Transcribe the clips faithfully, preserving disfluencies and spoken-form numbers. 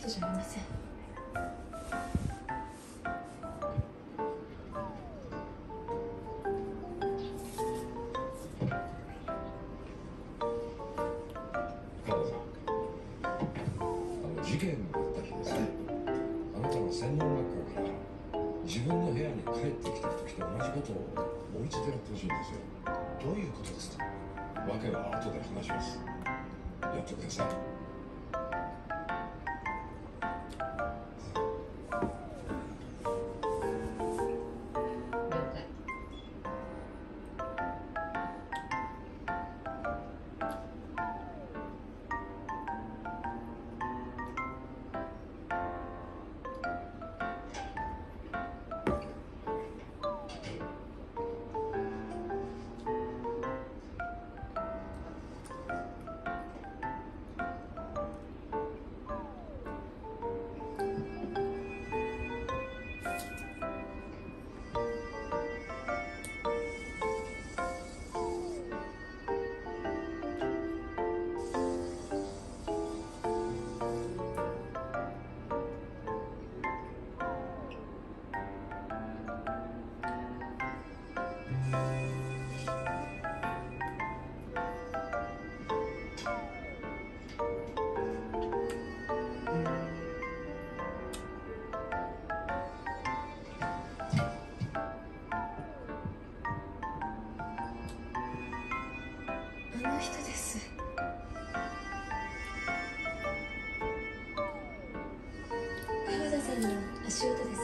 ことじゃありません。 川田さん、あの事件があった日ですね、あなたの専門学校から自分の部屋に帰ってきた時と同じことをもう一度やってほしいんですよ。 どういうことですか？ 訳は後で話します。やってください。 あの人です。川田さんの足音です。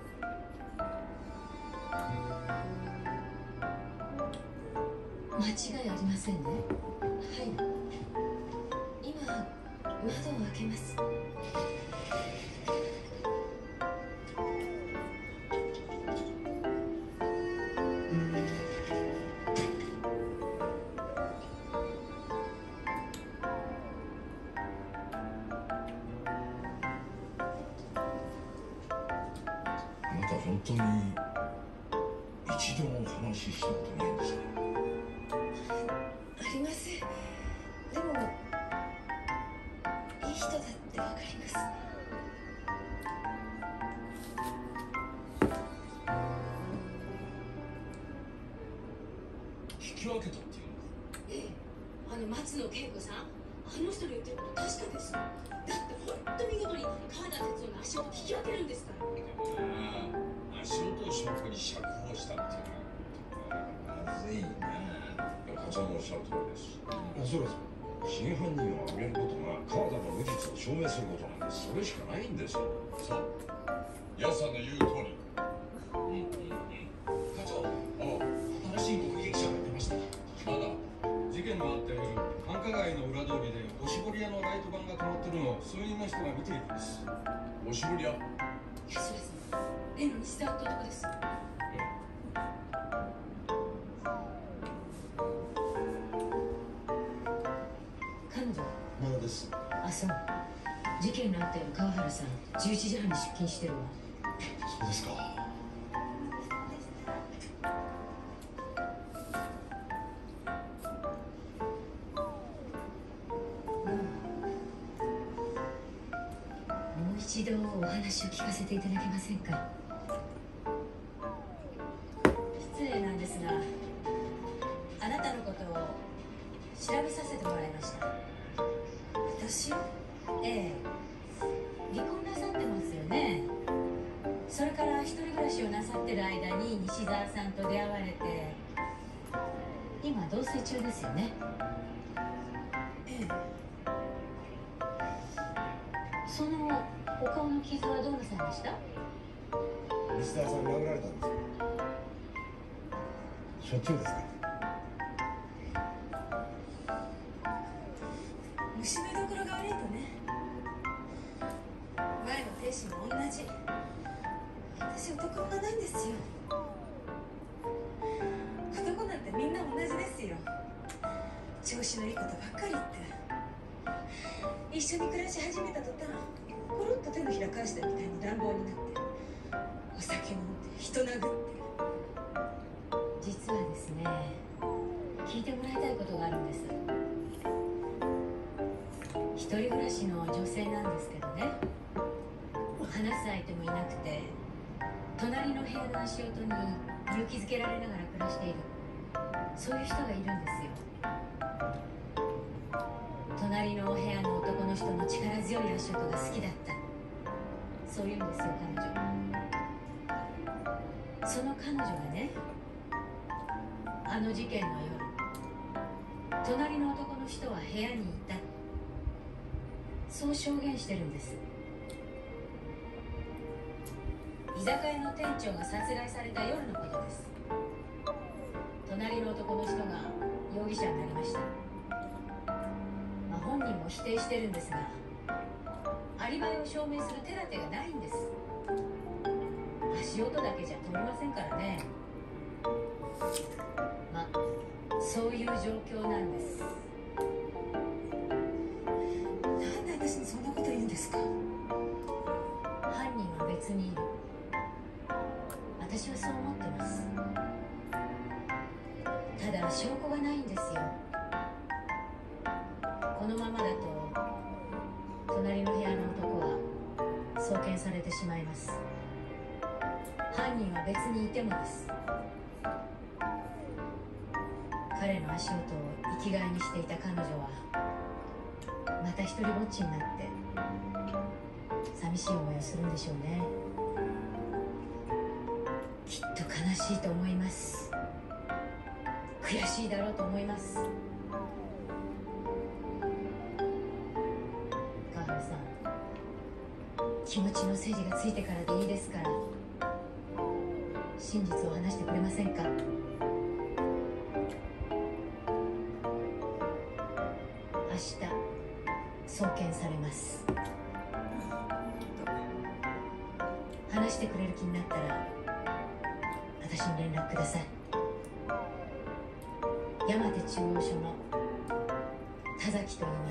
間違いありませんね。はい、今窓を開けます。 あなた本当に一度も話したことないんですか？ ありません。でもいい人だってわかります。 引き分けたっていうの？ ええ、あの松野恵子さん、あの人の言ってること確かです。だって本当見事に川田哲夫の足音引き分けるんですから。 足音を証拠に釈放したっていうのはまずいな。課長のおっしゃる通りです。 そうですか。 真犯人を挙げることが川田の無実を証明することなんです。それしかないんですよ。 そう。ヤスさんの言う通り。うんうんうん。 課長、新しい目撃者が出ました。 まだ。 事件のあった夜、繁華街の裏通りでおしぼり屋のライト板が止まってるのを数人の人が見ているんです。 おしぼり屋。 安浦さん、例の西澤って男です。彼女まだです。 あ、そう。事件のあった夜、川原さんじゅういちじはんに出勤してるわ。 そうですか。 もう一度お話を聞かせていただけませんか？失礼なんですが、あなたのことを調べさせてもらいました。私？ええ、離婚なさってますよね。それから一人暮らしをなさってる間に西澤さんと出会われて、今同棲中ですよね。ええ。そのお顔の傷はどうなさいました？ 西澤さん殴られたんですよ。しょっちゅうですか？ 虫目どころが悪いとね。前の亭主も同じ。私男女なんですよ。男なんてみんな同じですよ。調子のいいことばっかり言って。一緒に暮らし始めた途端、コロッと手のひら返したみたいに乱暴になって、お酒飲んで人殴って。実はですね、聞いてもらいたいことがあるんです。一人暮らしの女性なんですけどね、 話す相手もいなくて、隣の部屋の足音に勇気づけられながら暮らしている、そういう人がいるんですよ。隣の部屋の男の人の力強い足音が好きだった、そういうんですよ彼女。その彼女がね、あの事件の夜、隣の男の人は部屋にいた、そう証言してるんです。居酒屋の店長が殺害された夜のことです。隣の男の人が容疑者になりました。まあ、本人も否定してるんですが、アリバイを証明する手立てがないんです。足音だけじゃ通りませんからね。まあそういう状況なんです。 なんで私にそんなこと言うんですか？ 犯人は別にいる、私はそう思ってます。ただ証拠がないんですよ。このままだと隣の部屋の男は送検されてしまいます。犯人は別にいてもです。彼の足音を生きがいにしていた彼女はまた一人ぼっちになって寂しい思いをするんでしょうね。きっと悲しいと思います。悔しいだろうと思います。川原さん、気持ちの整理がついてからでいいですから、真実を話してくれませんか？明日送検されます。話してくれる気になったら私に連絡ください。山手中央署の田崎と言います。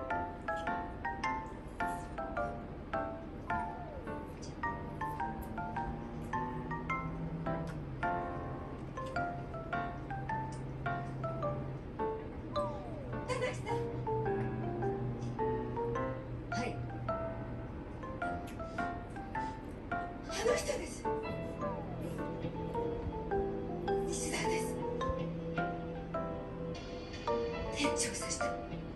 あの人です。西田です。店長さした。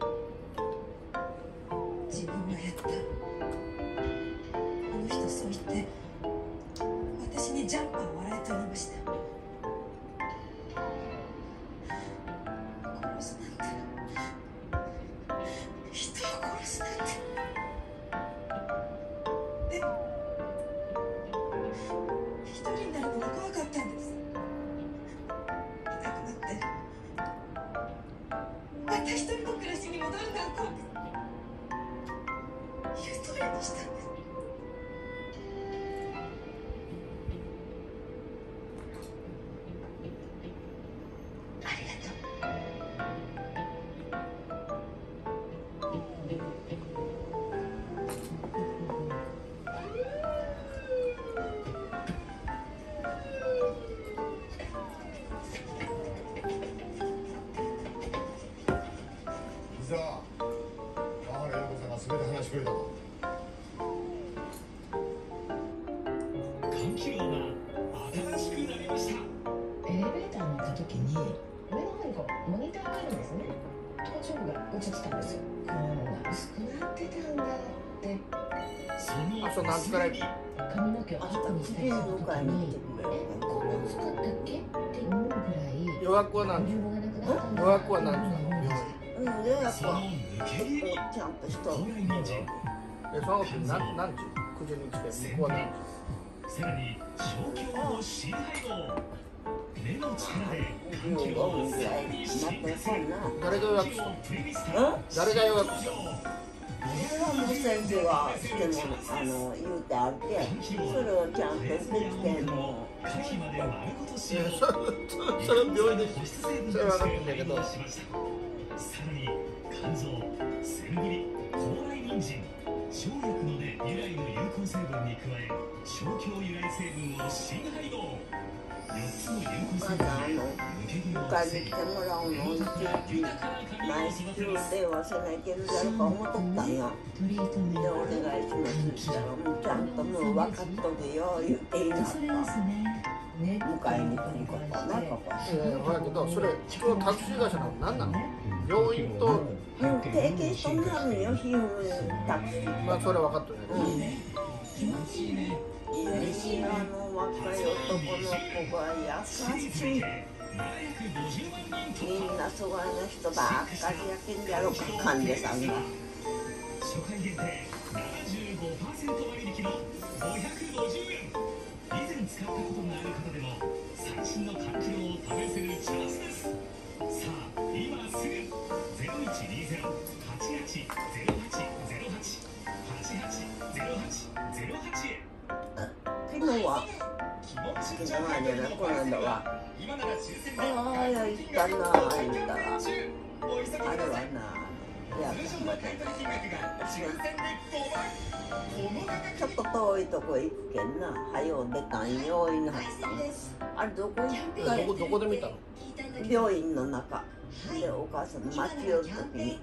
自分がやった。あの人そう言って私にジャンパーを洗えと言いました。殺すなんて、人を殺すなんて。で一人になるのが怖かったんです。いなくなってまた一人の暮らしに戻るなんて言う通りにしたんです。 ありがとう。 伊沢、川原陽子さんが全て話してくれたぞ。 換気扇が新しくなりました。 エレベーターに行った時に上の方にこうモニターがあるんですね。頭頂部が映ってたんですよ。こう薄くなってたんだって。 そのあと何回髪の毛をアップにしたりした時にえこんな薄かったっけって思うぐらい予約は何時？ ボリュームがなくなったんだ予約は何時？ うん、予約そのは抜け毛にちゃんとしとる。 高麗人参、 え、その時何何時？くじに来て、向こうは何時？ さらに小強の新配合、目の力で換気じゅうごふんをぐらいさらに待ってそんな。 誰が予約した？ プレミスタうん誰が予約した？ それはもう先生がしてもあの言うてあって、それをちゃんと受け付けんの。 可否まで丸ごと使用。 いや、それ、それ、それは病院で保湿成分それは分かってんだけどとして配合しました。さらに肝臓、センブリ、高麗人参、生薬の根由来の有効成分に加え、小強由来成分を新配合。よっつの有効成分で抜け毛を迎えに来てもらうのを一日豊かな髪を毎週育てます。 電話せないけどやるか思っとったんよ。 トリートメンで、お願いしますちゃんともう分かっとるよ言っていいなそれですね。 迎えに来ることはなここいやいやほやけどそれ普通のタクシー会社の何なの病院とうん提携しとんなのよひふタクシーまあそれ分かっとるやうんね気持ちいいね。 いいなあの若い男の子が優しいみんなそがいの人ばっかりやけんじゃろか患者さんが初回限定 ななじゅうごパーセント 割引のごひゃくごじゅうえん。以前使ったことがある方でも最新の環境を試せるチャンスです。さあ今すぐゼロいちにゼロ はちはちゼロはちゼロはち はちはちゼロはちゼロはちへ。 昨日は昨日はじゃないこの間はああやったなあ言ったらあれはないやまたちょっと遠いとこ行くけんなはよ出たんよいなはったんあれどこ行ったどこどこで見たの病院の中でお母さん待ち寄るときに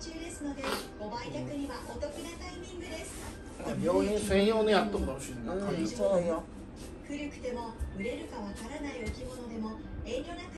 病院専用のやっとくかもしれないうんそうよ古くても売れるかわからない置物でも遠慮なく